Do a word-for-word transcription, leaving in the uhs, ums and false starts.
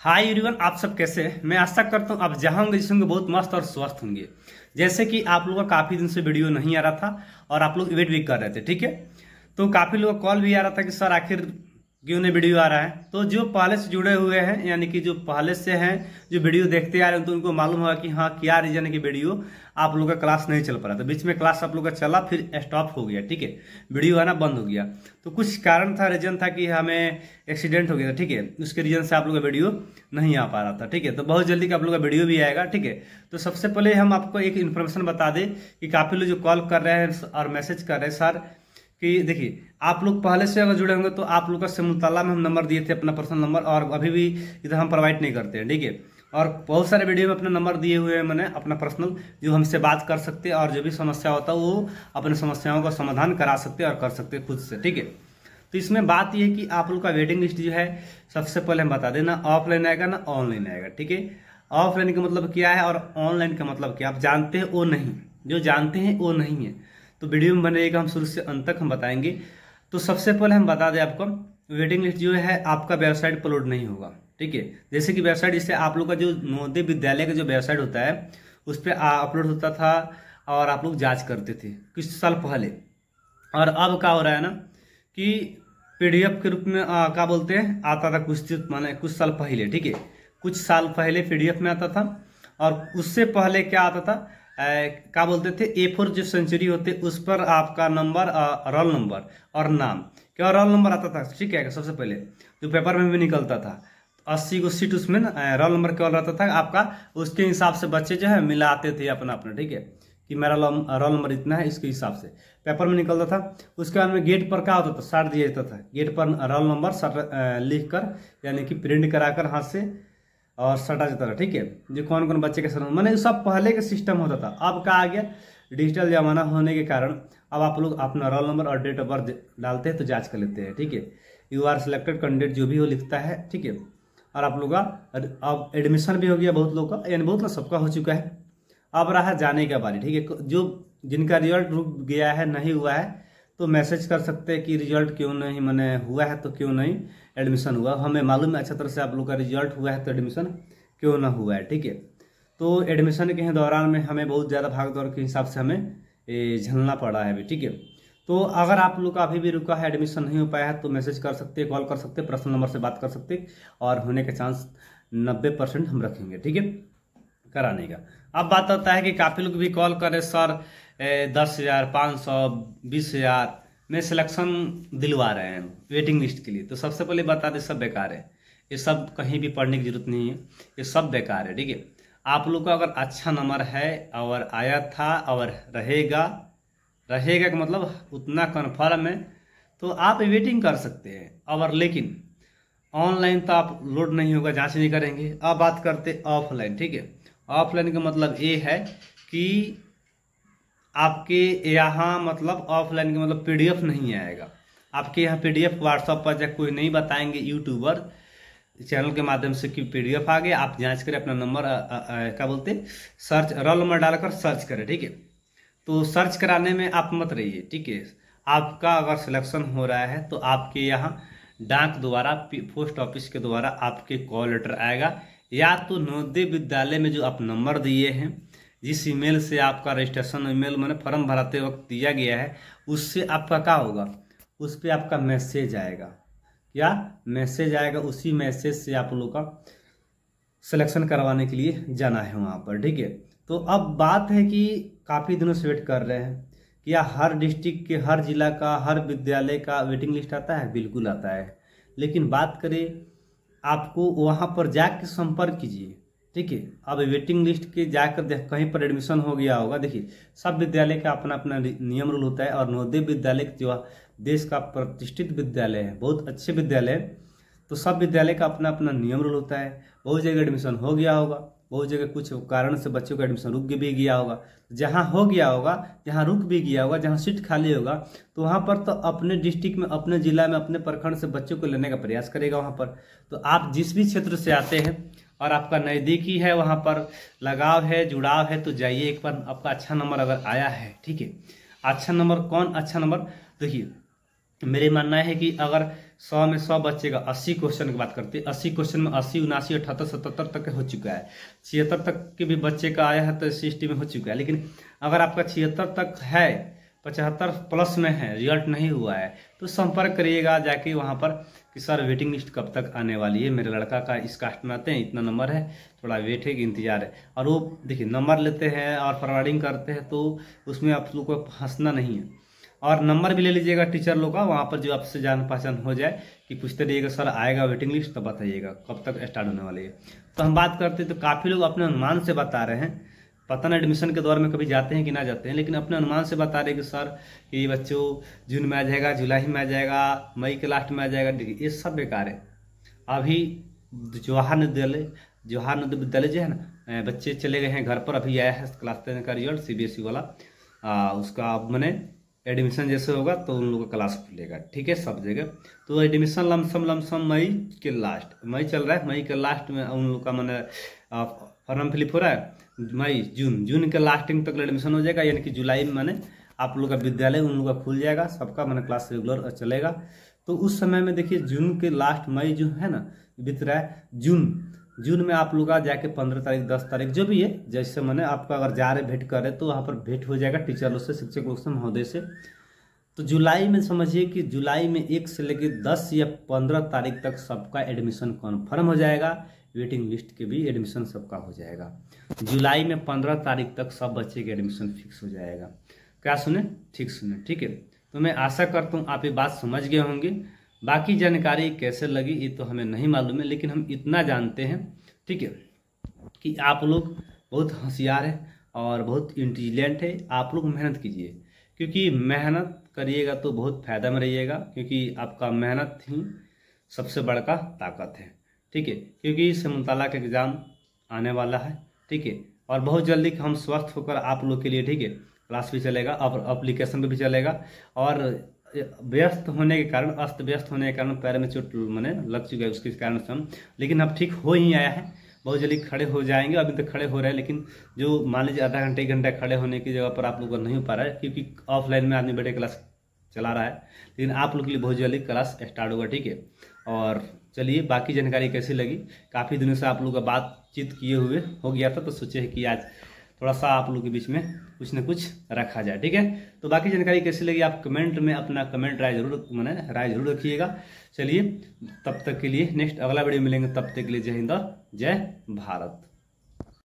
Hi everyone, आप सब कैसे हैं। मैं आशा करता हूँ आप जहाँ होंगे जिस होंगे बहुत मस्त और स्वस्थ होंगे। जैसे कि आप लोगों का काफी दिन से वीडियो नहीं आ रहा था और आप लोग वेट भी कर रहे थे, ठीक है। तो काफी लोगों का कॉल भी आ रहा था कि सर आखिर क्यों नहीं वीडियो आ रहा है। तो जो पहले से जुड़े हुए हैं यानी कि जो पहले से हैं जो वीडियो देखते आ रहे हैं तो उनको मालूम होगा कि हाँ क्या रीजन है कि वीडियो आप लोग का क्लास नहीं चल पा रहा। तो बीच में क्लास आप लोग का चला फिर स्टॉप हो गया, ठीक है, वीडियो आना बंद हो गया। तो कुछ कारण था, रीजन था कि हमें एक्सीडेंट हो गया था, ठीक है। उसके रीजन से आप लोग का वीडियो नहीं आ पा रहा था, ठीक है। तो बहुत जल्दी आप लोग का वीडियो भी आएगा, ठीक है। तो सबसे पहले हम आपको एक इन्फॉर्मेशन बता दें कि काफी लोग जो कॉल कर रहे हैं और मैसेज कर रहे हैं सर कि देखिए आप लोग पहले से अगर जुड़े होंगे तो आप लोग का सिमुलताला में हम नंबर दिए थे अपना पर्सनल नंबर, और अभी भी इधर हम प्रोवाइड नहीं करते हैं, ठीक है। और बहुत सारे वीडियो में अपना नंबर दिए हुए हैं मैंने अपना पर्सनल, जो हमसे बात कर सकते हैं और जो भी समस्या होता है वो अपने समस्याओं का समाधान करा सकते हैं और कर सकते हैं खुद से, ठीक है। तो इसमें बात यह है कि आप लोग का वेटिंग लिस्ट जो है सबसे पहले हम बता देना ऑफलाइन आएगा ना ऑनलाइन आएगा, ठीक है। ऑफलाइन का मतलब क्या है और ऑनलाइन का मतलब क्या, आप जानते हैं वो नहीं, जो जानते हैं वो नहीं है। तो वीडियो में बनेगा, हम शुरू से अंत तक हम बताएंगे। तो सबसे पहले हम बता दें आपको वेटिंग लिस्ट जो है आपका वेबसाइट पर लोड नहीं होगा, ठीक है। जैसे कि वेबसाइट इससे आप लोग का जो नवोदय विद्यालय का जो वेबसाइट होता है उस पर अपलोड होता था और आप लोग जांच करते थे कुछ साल पहले। और अब क्या हो रहा है ना कि पीडीएफ के रूप में आ, क्या बोलते हैं आता था कुछ माने कुछ साल पहले, ठीक है। कुछ साल पहले पीडीएफ में आता था और उससे पहले क्या आता था क्या बोलते थे ए फोर जो सेंचुरी होते उस पर आपका नंबर, रोल नंबर और नाम, क्या रोल नंबर आता था, ठीक है। सबसे पहले जो पेपर में भी निकलता था अस्सी को सीट उसमें रोल नंबर क्या रहता था आपका, उसके हिसाब से बच्चे जो है मिलाते थे अपना अपना, ठीक है, कि मेरा रोल नंबर इतना है इसके हिसाब से पेपर में निकलता था। उसके बाद में गेट पर क्या होता था, साट दिया जाता था, गेट पर रोल नंबर लिख कर यानी कि प्रिंट कराकर हाथ से और सटा जाता था, ठीक है। जो कौन कौन बच्चे के सर मैंने सब पहले का सिस्टम होता था। अब क्या आ गया, डिजिटल जमाना होने के कारण अब आप लोग अपना रोल नंबर और डेट ऑफ बर्थ डालते हैं तो जांच कर लेते हैं, ठीक है। यू आर सिलेक्टेड कैंडिडेट जो भी हो लिखता है, ठीक है। और आप लोग का अब एडमिशन भी हो गया बहुत लोग का, यानी बहुत ना सबका हो चुका है। अब रहा जाने का बारी, ठीक है। जो जिनका रिजल्ट रुक गया है नहीं हुआ है तो मैसेज कर सकते हैं कि रिजल्ट क्यों नहीं मैंने हुआ है तो क्यों नहीं एडमिशन हुआ। हमें मालूम है अच्छा तरह से आप लोग का रिजल्ट हुआ है तो एडमिशन क्यों ना हुआ है, ठीक है। तो एडमिशन के दौरान में हमें बहुत ज़्यादा भाग दौड़ के हिसाब से हमें झेलना पड़ा है अभी, ठीक है। तो अगर आप लोग का अभी भी रुका है एडमिशन नहीं हो पाया है तो मैसेज कर सकते हैं, कॉल कर सकते हैं, पर्सनल नंबर से बात कर सकते हैं और होने के चांस नब्बे परसेंट हम रखेंगे, ठीक है, कराने का। अब बात होता है कि काफ़ी लोग भी कॉल करें सर दस हज़ार पाँच सौ बीस हज़ार में सिलेक्शन दिलवा रहे हैं वेटिंग लिस्ट के लिए। तो सबसे पहले बता दें सब बेकार है, ये सब कहीं भी पढ़ने की जरूरत नहीं है, ये सब बेकार है, ठीक है। आप लोग का अगर अच्छा नंबर है और आया था और रहेगा रहेगा का मतलब उतना कन्फर्म है तो आप वेटिंग कर सकते हैं। और लेकिन ऑनलाइन तो आप लोड नहीं होगा, जांच नहीं करेंगे। अब बात करते ऑफलाइन, ठीक है। ऑफलाइन का मतलब ये है कि आपके यहाँ मतलब ऑफलाइन का मतलब पीडीएफ नहीं आएगा आपके यहाँ। पीडीएफ व्हाट्सएप पर जब कोई नहीं बताएंगे यूट्यूबर चैनल के माध्यम से कि पीडीएफ आ गया, आप जांच करें अपना नंबर क्या बोलते सर्च रोल नंबर डालकर सर्च करें, ठीक है। तो सर्च कराने में आप मत रहिए, ठीक है। आपका अगर सिलेक्शन हो रहा है तो आपके यहाँ डाक द्वारा पोस्ट ऑफिस के द्वारा आपके कॉल लेटर आएगा, या तो नवोदय विद्यालय में जो आप नंबर दिए हैं जिस ईमेल से आपका रजिस्ट्रेशन ईमेल मैंने फॉर्म भराते वक्त दिया गया है उससे आपका क्या होगा, उस पर आपका मैसेज आएगा, या मैसेज आएगा, उसी मैसेज से आप लोग का सिलेक्शन करवाने के लिए जाना है वहाँ पर, ठीक है। तो अब बात है कि काफ़ी दिनों से वेट कर रहे हैं क्या हर डिस्ट्रिक्ट के हर जिला का हर विद्यालय का वेटिंग लिस्ट आता है, बिल्कुल आता है। लेकिन बात करें आपको वहाँ पर जाकर संपर्क कीजिए, ठीक है। अब वेटिंग लिस्ट के जाकर कहीं पर एडमिशन हो गया होगा, देखिए सब विद्यालय का अपना अपना नियम रूल होता है और नवोदय विद्यालय जो देश का प्रतिष्ठित विद्यालय है, बहुत अच्छे विद्यालय है, तो सब विद्यालय का अपना अपना नियम रूल होता है। बहुत जगह एडमिशन हो गया होगा, बहुत जगह कुछ कारण से बच्चों का एडमिशन रुक भी गया होगा। जहाँ हो गया होगा, जहाँ रुक भी गया होगा, जहाँ सीट खाली होगा तो वहाँ पर तो अपने डिस्ट्रिक्ट में, अपने जिला में, अपने प्रखंड से बच्चों को लेने का प्रयास करेगा वहाँ पर। तो आप जिस भी क्षेत्र से आते हैं और आपका नज़दीकी है, वहाँ पर लगाव है, जुड़ाव है, तो जाइए एक बार। आपका अच्छा नंबर अगर आया है, ठीक है, अच्छा नंबर कौन अच्छा नंबर, देखिए मेरे मानना है कि अगर सौ में सौ बचेगा, अस्सी क्वेश्चन की बात करते हैं, अस्सी क्वेश्चन में अस्सी उनासी अठहत्तर सतहत्तर तक हो चुका है, छिहत्तर तक के भी बच्चे का आया है तो एस सी में हो चुका है। लेकिन अगर आपका छिहत्तर तक है, पचहत्तर प्लस में है, रिजल्ट नहीं हुआ है, तो संपर्क करिएगा जाके वहाँ पर कि सर वेटिंग लिस्ट कब तक आने वाली है, मेरे लड़का का इस कास्ट में आते हैं, इतना नंबर है, थोड़ा वेट है कि इंतजार है। और वो देखिए नंबर लेते हैं और फॉरवर्डिंग करते हैं, तो उसमें आप लोग को हंसना नहीं है। और नंबर भी ले लीजिएगा टीचर लोग का, वहाँ पर जो आपसे जान पहचान हो जाए कि पूछते रहिएगा सर आएगा वेटिंग लिस्ट, तब बताइएगा कब तक स्टार्ट होने वाली है। तो हम बात करते हैं तो काफ़ी लोग अपने अनुमान से बता रहे हैं, पता ना एडमिशन के दौर में कभी जाते हैं कि ना जाते हैं, लेकिन अपने अनुमान से बता रहे हैं कि सर कि बच्चों जून में आ जाएगा, जुलाई में आ जाएगा, मई के लास्ट में आ जाएगा। देखिए ये सब बेकार है। अभी जवाहर विद्यालय जवाहर नवोदय विद्यालय जो है ना, बच्चे चले गए हैं घर पर, अभी आया है क्लास टेन का result C B S E वाला, आ, उसका अब मैंने एडमिशन जैसे होगा तो उन लोगों का क्लास खुलेगा, ठीक है, सब जगह। तो एडमिशन लमसम लमसम मई के लास्ट, मई चल रहा है, मई के लास्ट में उन लोग का मैंने फॉर्म फिलिप हो रहा है, मई जून जून के लास्टिंग तक एडमिशन हो जाएगा, यानी कि जुलाई में मैंने आप लोग का विद्यालय उन लोग का खुल जाएगा, सबका मैंने क्लास रेगुलर चलेगा। तो उस समय में देखिए जून के लास्ट, मई जो है ना बीत रहा है, जून जून में आप लोग का जाके पंद्रह तारीख दस तारीख जो भी है, जैसे मैंने आपका अगर जा रहे भेंट कर रहे तो वहाँ पर भेंट हो जाएगा टीचर लोग से, शिक्षक लोग से, महोदय से। तो जुलाई में समझिए कि जुलाई में एक से लेकर दस या पंद्रह तारीख तक सबका एडमिशन कन्फर्म हो जाएगा, वेटिंग लिस्ट के भी एडमिशन सबका हो जाएगा। जुलाई में पंद्रह तारीख तक सब बच्चे के एडमिशन फिक्स हो जाएगा। क्या सुने? ठीक सुने, ठीक है। तो मैं आशा करता हूँ आप ये बात समझ गए होंगे। बाकी जानकारी कैसे लगी ये तो हमें नहीं मालूम है, लेकिन हम इतना जानते हैं, ठीक है, कि आप लोग बहुत होशियार है और बहुत इंटेलिजेंट है। आप लोग मेहनत कीजिए, क्योंकि मेहनत करिएगा तो बहुत फायदा में रहिएगा, क्योंकि आपका मेहनत ही सबसे बड़का ताकत है, ठीक है। क्योंकि समताला का एग्ज़ाम आने वाला है, ठीक है, और बहुत जल्दी हम स्वस्थ होकर आप लोग के लिए, ठीक है, क्लास भी चलेगा और एप्लीकेशन पे भी चलेगा। और व्यस्त होने के कारण, अस्त व्यस्त होने के कारण पैर में चोट मैंने लग चुका है, उसके कारण से हम, लेकिन अब ठीक हो ही आया है, बहुत जल्दी खड़े हो जाएंगे। अभी तक खड़े हो रहे हैं, लेकिन जो मान लीजिए आधा घंटे एक घंटा खड़े होने की जगह पर आप लोग को नहीं हो पा रहा है, क्योंकि ऑफलाइन में आदमी बैठे क्लास चला रहा है, लेकिन आप लोग के लिए बहुत जल्दी क्लास स्टार्ट होगा, ठीक है। और चलिए बाकी जानकारी कैसी लगी, काफ़ी दिनों से आप लोग का बातचीत किए हुए हो गया था, तो सोचे कि आज थोड़ा सा आप लोग के बीच में कुछ न कुछ रखा जाए, ठीक है। तो बाकी जानकारी कैसी लगी आप कमेंट में अपना कमेंट राय जरूर मैंने राय जरूर रखिएगा। चलिए तब तक के लिए नेक्स्ट अगला वीडियो मिलेंगे, तब तक के लिए जय हिंद, जय भारत।